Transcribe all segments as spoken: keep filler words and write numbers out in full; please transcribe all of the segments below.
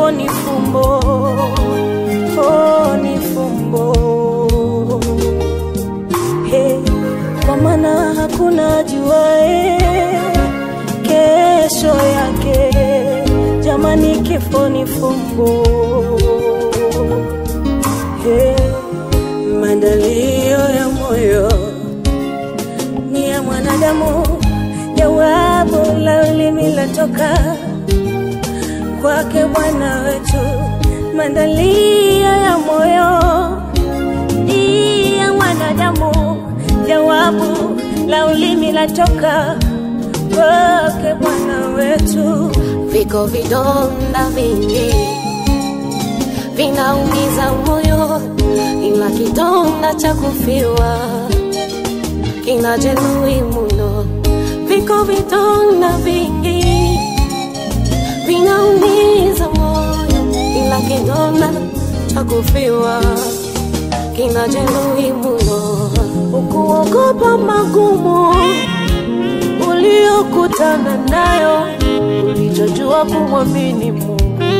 kifo ni fumbo, oh ni fumbo. Hey, kwa maana hakuna juae kesho yake. Jamani, kifo ni fumbo. Hey, maandalio ya moyo ni ya mwanadamu, jawabu la ulimi latoka kwake Bwana wetu. Maandalio ya moyo ni ya mwanadamu, jawabu la ulimi latoka kwake Bwana wetu. Viko vidonda vingi vinaumiza moyo, ila kidonda cha kufiwa kinajeruhi mno. Viko vidonda vingi vinaumiza moyo, ila kidonda cha kufiwa kinajeruhi mno. Ukuogopa magumu uliyokutana nayo, ulichojua kumwamini Mungu.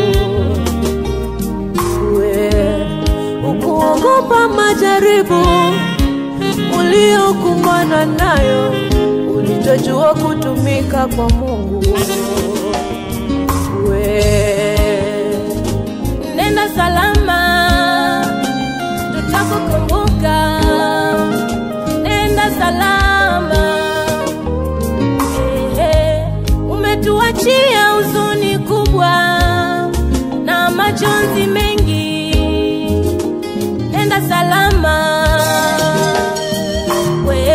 Ukuogopa majaribu uliyokumbana nayo, ulichojua kutumika kwa Mungu. We nenda salama, tutakukumbuka. Nenda salama, ehe, umetuachia huzuni kubwa na majonzi mengi. Nenda salama, we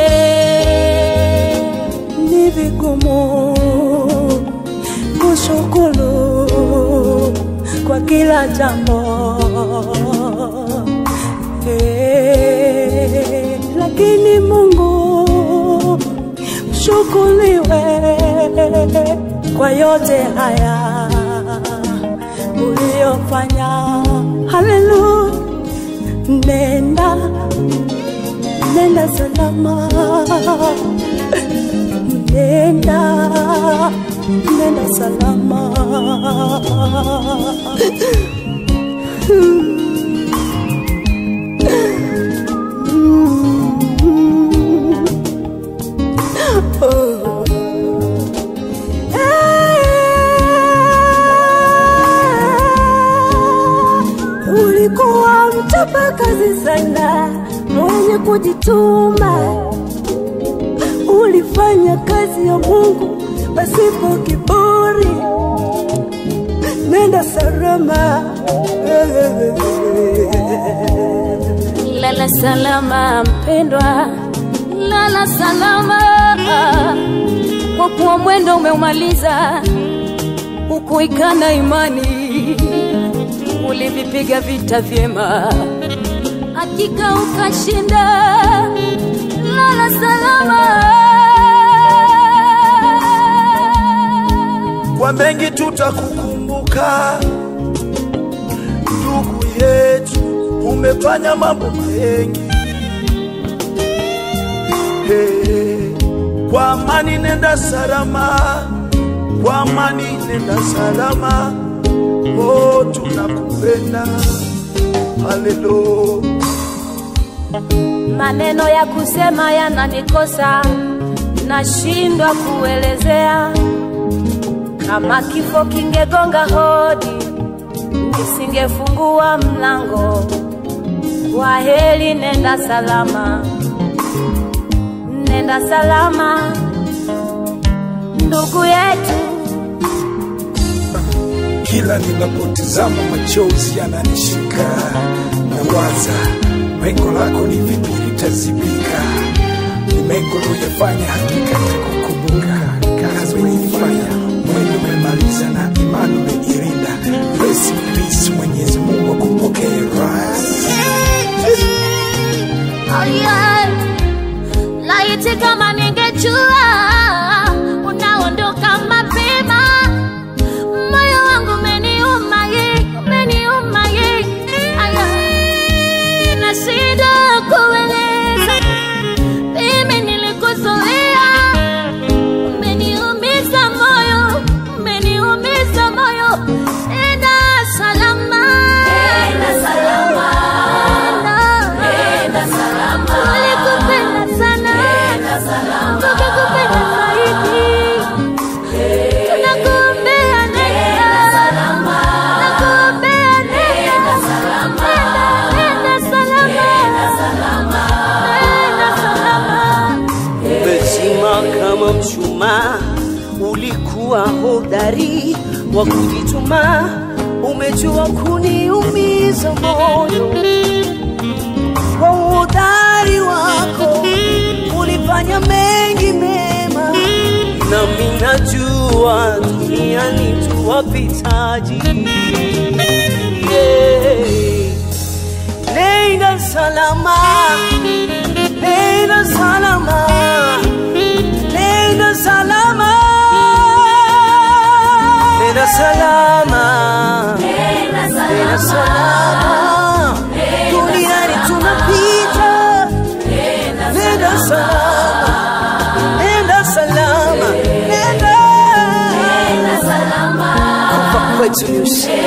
ni vigumu kushukuru kwa kila jambo. Hey, lakini Mungu shukuriwe kwa yote haya uliyofanya. Hallelujah. Nenda, nenda salama. Nenda, nenda salama. Oh. Ulikuwa mchapa kazi sana, mwenye kujituma. Ulifanya kazi ya Mungu pasipo kiburi. Nenda salama. lala salama mpendwa, lala salama, kwa kuwa mwendo umeumaliza. Ukuikana imani, ulivipiga vita vyema, hakika ukashinda. Lala salama. Kwa mengi tutakukumbuka ndugu yetu, umefanya mambo mengi. Hey, kwa amani nenda salama, kwa amani nenda salama. Oh, tunakupenda. Hallelujah. Maneno ya kusema yananikosa, nashindwa kuelezea. Kama kifo kingegonga hodi, nisingefungua mlango. Kwa heri, nenda salama. Nenda salama ndugu yetu. Kila ninapotazama machozi yananishika, nawaza mengo lako ni vipi litazibika. Ni mengo uliyofanya hakika nitakukumbuka. Kazi uliifanya, mwendo umemaliza na imani umeirinda. Rest in peace, Mwenyezi Mungu akupokee ras. Oh yeah, laiti kama ningejua unaondoka mapema. Moyo wangu umeniuma ye, umeniuma ye. Aya, nashindwa kueleza. Mimi nilikuzoea, umeniumiza moyo, umeniumiza moyo. Nenda umekuwa hodari wa kujituma, umejua kuniumiza moyo. Kwa uhodari wako ulifanya mengi mema, nami najua duniani tu wapitaji. Yeah. Nenda salama, nenda salama, nenda salama, nenda salama, nenda salama. Duniani tunapita, nenda salama, nenda salama, nenda salama. Kufa kwetu ni ushindi.